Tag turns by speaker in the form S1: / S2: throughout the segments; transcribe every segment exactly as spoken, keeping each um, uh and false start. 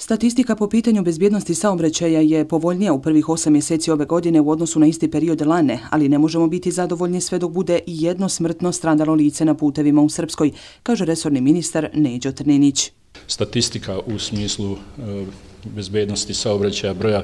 S1: Statistika po pitanju bezbjednosti saobraćaja je povoljnija u prvih osam mjeseci ove godine u odnosu na isti period lane, ali ne možemo biti zadovoljni sve dok bude i jedno smrtno stradalo lice na putevima u Srpskoj, kaže resorni ministar Neđo Trninić.
S2: Statistika u smislu bezbjednosti saobraćaja, broja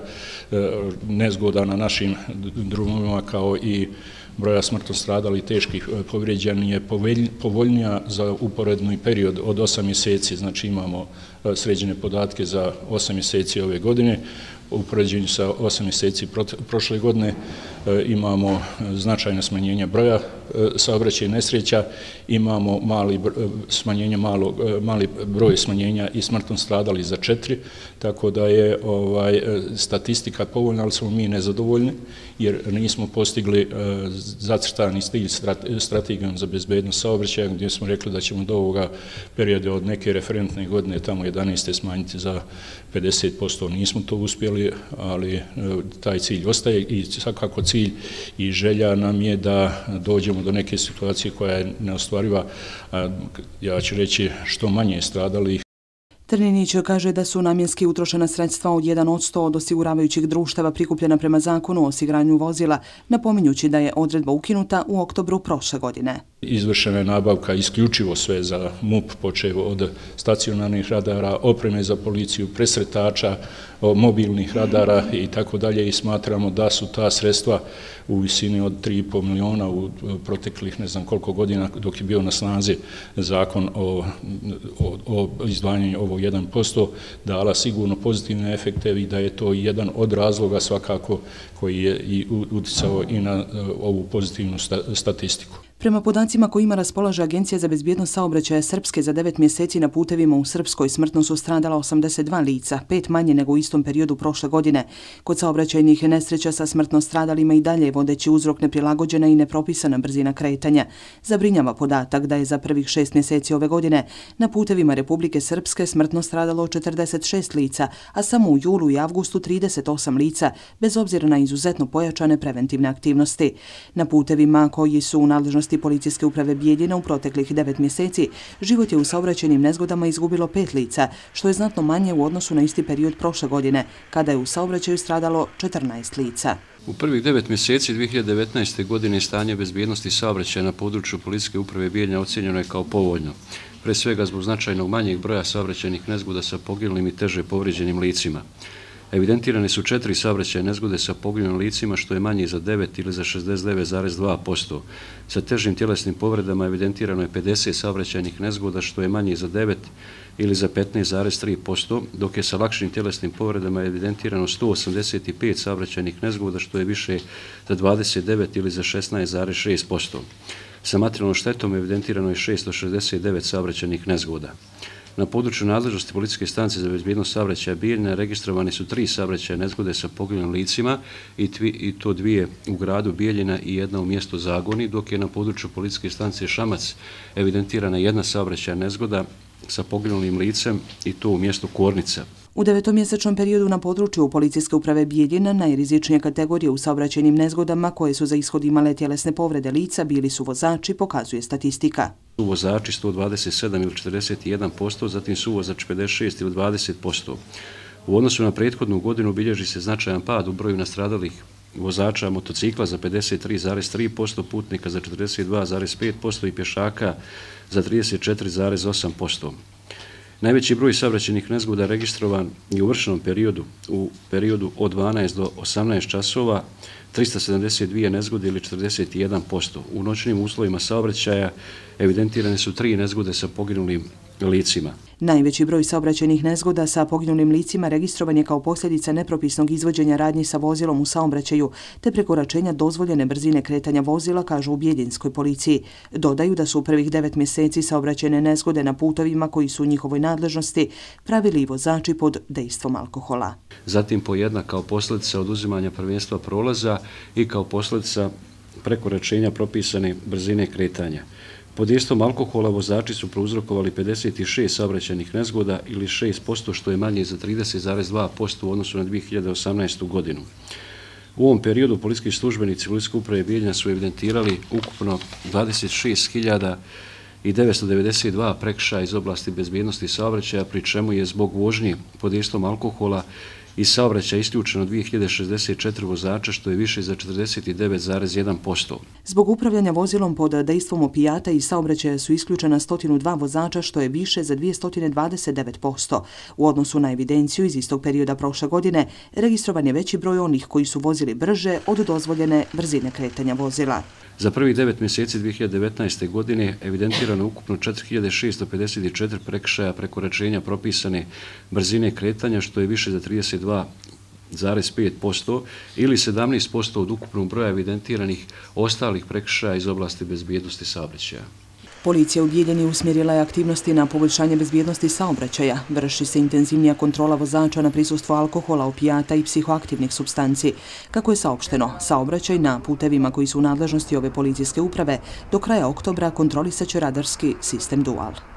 S2: nezgoda na našim drumovima kao i broja smrtno stradalih i teških povrijeđenih je povoljnija za uporedni period od osam mjeseci. Znači imamo sređene podatke za osam mjeseci ove godine. U poređenju sa osam mjeseci prošle godine imamo značajno smanjenje broja saobraćajnih nesreća, imamo mali smanjenje malog mali broj smanjenja i smrtno stradali za četiri, tako da je ovaj statistika povoljna, ali smo mi nezadovoljni jer nismo postigli zacrtani cilj strategijom za bezbednost saobraćaja, gdje smo rekli da ćemo do ovoga perioda od neke referentne godine tamo jedanaeste smanjiti za pedeset posto. Nismo to uspjeli, ali taj cilj ostaje i svakako cilj i želja nam je da dođemo do neke situacije koja je neostvariva, ja ću reći što manje stradalih.
S1: Trninić kaže da su namjenski utrošena sredstva od jedan posto od osiguravajućih društava prikupljena prema zakonu o osiguranju vozila, napominjući da je odredba ukinuta u oktobru prošle godine.
S2: Izvršena je nabavka isključivo sve za MUP, počev od stacionarnih radara, opreme za policiju, presretača, mobilnih radara i tako dalje, i smatramo da su ta sredstva u visini od tri i pol miliona u proteklih ne znam koliko godina dok je bio na snazi zakon o, o, o izdvajanju ovog jedan posto dala sigurno pozitivne efekte i da je to jedan od razloga svakako koji je i uticao i na ovu pozitivnu statistiku.
S1: Prema podacima kojima raspolaže Agencija za bezbjednost saobraćaja Srpske, za devet mjeseci na putevima u Srpskoj smrtno su stradala osamdeset dva lica, pet manje nego u istom periodu prošle godine. Kod saobraćajnih nesreća sa smrtno stradalima i dalje vodeći uzrok neprilagođena i nepropisana brzina kretanja. Zabrinjava podatak da je za prvih šest mjeseci ove godine na putevima Republike Srpske smrtno stradalo četrdeset šest lica, a samo u julu i avgustu trideset osam lica, bez obzira na izuzetno pojačane preventivne aktivnosti. Na putevima koji su u nadležnosti Policijske uprave Bijeljina u proteklih devet mjeseci život je u saobraćajnim nezgodama izgubilo pet lica, što je znatno manje u odnosu na isti period prošle godine, kada je u saobraćaju stradalo četrnaest lica.
S3: U prvih devet mjeseci dvije hiljade devetnaeste. godine stanje bezbjednosti saobraćaja na području Policijske uprave Bijeljina ocjenjeno je kao povoljno, pre svega zbog značajnog manjeg broja saobraćajnih nezgoda sa poginulim i teže povrijeđenim licima. Evidentirane su četiri saobraćajne nezgode sa poginulim licima, što je manje za devet ili za šezdeset devet zarez dva posto. Sa težim tjelesnim povredama evidentirano je pedeset saobraćajnih nezgoda, što je manje za devet ili za petnaest zarez tri posto, dok je sa lakšim tjelesnim povredama evidentirano sto osamdeset pet saobraćajnih nezgoda, što je više za dvadeset devet ili za šesnaest zarez šest posto. Sa materijalnom štetom evidentirano je šesto šezdeset devet saobraćajnih nezgoda. Na području nadležnosti Policijske stanice za bezbjednost saobraćaja Bijeljina registrovane su tri saobraćajne nezgode sa poginulim licima i, tvi, i to dvije u gradu Bijeljina i jedna u mjestu Zagoni, dok je na području Policijske stanice Šamac evidentirana jedna saobraćajna nezgoda sa poginulim licem i to u mjestu Kornica.
S1: U devetomjesečnom periodu na području Policijske uprave Bijeljina najrizičnije kategorije u saobraćajnim nezgodama koje su za ishod imale tjelesne povrede lica bili su vozači, pokazuje statistika.
S3: Su vozači sto dvadeset sedam ili četrdeset jedan posto, zatim su vozač pedeset šest ili dvadeset posto. U odnosu na prethodnu godinu bilježi se značajan pad u broju nastradalih vozača motocikla za pedeset tri zarez tri posto, putnika za četrdeset dva zarez pet posto i pješaka za trideset četiri zarez osam posto. Najveći broj saobraćajnih nezgoda registrovan je u vršnom periodu, u periodu od dvanaest do osamnaest časova, trista sedamdeset dvije nezgode ili četrdeset jedan posto. U noćnim uslovima saobraćaja evidentirane su tri nezgode sa poginulim licima.
S1: Najveći broj saobraćajnih nezgoda sa poginulim licima registrovan je kao posljedica nepropisnog izvođenja radnji sa vozilom u saobraćaju te prekoračenja dozvoljene brzine kretanja vozila, kažu u Bijeljinskoj policiji. Dodaju da su u prvih devet mjeseci saobraćajne nezgode na putovima koji su u njihovoj nadležnosti pravili i vozači pod dejstvom alkohola.
S3: Zatim po jedna kao posljedica oduzimanja prvenstva prolaza i kao posljedica prekoračenja propisane brzine kretanja. Pod dejstvom alkohola vozači su prouzrokovali pedeset šest saobraćajnih nezgoda ili šest posto, što je manje za trideset zarez dva posto u odnosu na dvije hiljade osamnaestu. godinu. U ovom periodu policijski službenici Policijske uprave Bijeljina su evidentirali ukupno dvadeset šest hiljada i devetsto devedeset dva prekršaja iz oblasti bezbjednosti saobraćaja, pri čemu je zbog vožnje pod dejstvom alkohola iz saobraćaja isključeno dvije hiljade šezdeset četiri vozača, što je više za četrdeset devet zarez jedan posto.
S1: Zbog upravljanja vozilom pod dejstvom opijata iz saobraćaja su isključena sto dva vozača, što je više za dvjesto dvadeset devet posto. U odnosu na evidenciju iz istog perioda prošle godine, registrovan je veći broj onih koji su vozili brže od dozvoljene brzine kretanja vozila.
S3: Za prvih devet mjeseci dvije hiljade devetnaeste. godine evidentirano ukupno četiri hiljade šesto pedeset četiri prekršaja prekoračenja propisane brzine kretanja, što je više za trideset dva zarez pet posto ili sedamnaest posto od ukupnog broja evidentiranih ostalih prekršaja iz oblasti bezbjednosti saobraćaja.
S1: Policija u Bijeljini usmjerila je aktivnosti na poboljšanje bezbjednosti saobraćaja. Vrši se intenzivnija kontrola vozača na prisustvo alkohola, opijata i psihoaktivnih supstanci. Kako je saopšteno, saobraćaj na putevima koji su u nadležnosti ove policijske uprave do kraja oktobra kontrolisaće radarski sistem Dual.